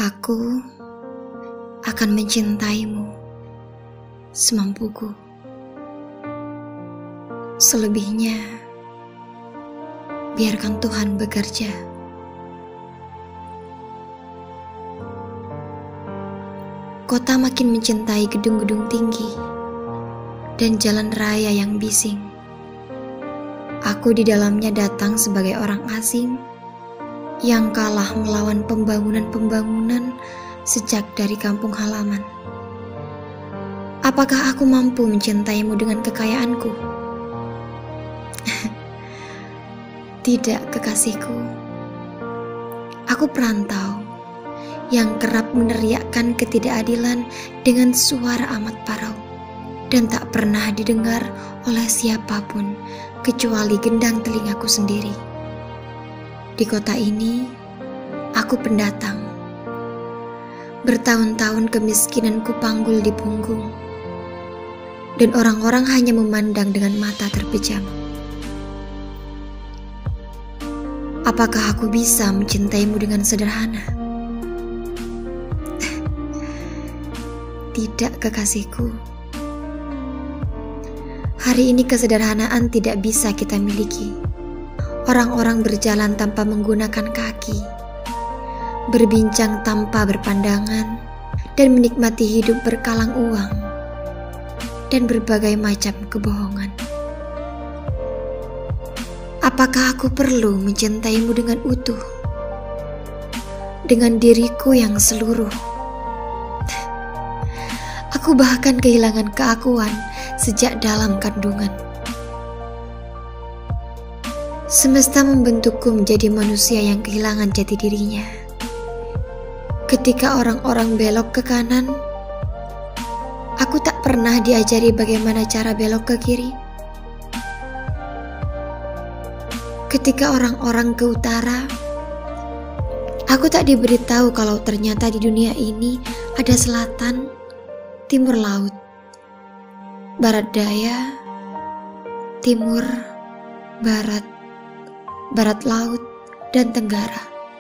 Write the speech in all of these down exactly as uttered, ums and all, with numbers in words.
Aku akan mencintaimu semampuku. Selebihnya, biarkan Tuhan bekerja. Kota makin mencintai gedung-gedung tinggi dan jalan raya yang bising. Aku di dalamnya datang sebagai orang asing yang kalah melawan pembangunan-pembangunan sejak dari kampung halaman. Apakah aku mampu mencintaimu dengan kekayaanku? Tidak, kekasihku. Aku perantau yang kerap meneriakkan ketidakadilan dengan suara amat parau dan tak pernah didengar oleh siapapun kecuali gendang telingaku sendiri. Di kota ini, aku pendatang. Bertahun-tahun kemiskinanku panggul di punggung, dan orang-orang hanya memandang dengan mata terpejam. Apakah aku bisa mencintaimu dengan sederhana? Tidak, kekasihku. Hari ini kesederhanaan tidak bisa kita miliki. Orang-orang berjalan tanpa menggunakan kaki, berbincang tanpa berpandangan, dan menikmati hidup berkalang uang dan berbagai macam kebohongan. Apakah aku perlu mencintaimu dengan utuh, dengan diriku yang seluruh? Aku bahkan kehilangan keakuan sejak dalam kandungan. Semesta membentukku menjadi manusia yang kehilangan jati dirinya. Ketika orang-orang belok ke kanan, aku tak pernah diajari bagaimana cara belok ke kiri. Ketika orang-orang ke utara, aku tak diberitahu kalau ternyata di dunia ini ada selatan, timur laut, barat daya, timur, barat, barat laut, dan tenggara.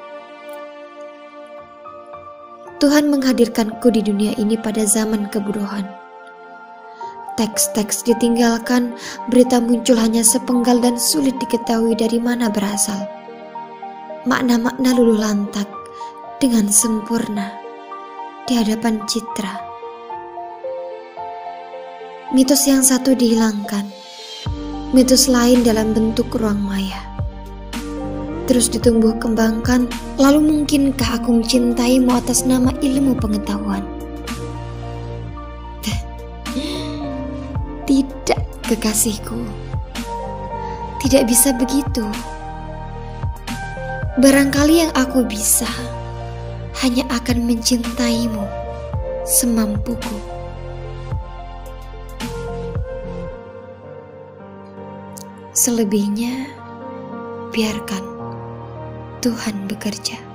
Tuhan menghadirkanku di dunia ini pada zaman kebodohan. Teks-teks ditinggalkan, berita muncul hanya sepenggal dan sulit diketahui dari mana berasal. Makna-makna luluh lantak dengan sempurna di hadapan citra. Mitos yang satu dihilangkan, mitos lain dalam bentuk ruang maya terus ditumbuh kembangkan. Lalu mungkinkah aku mencintaimu atas nama ilmu pengetahuan? Tidak, kekasihku. Tidak bisa begitu. Barangkali yang aku bisa hanya akan mencintaimu semampuku. Selebihnya, biarkan Tuhan bekerja.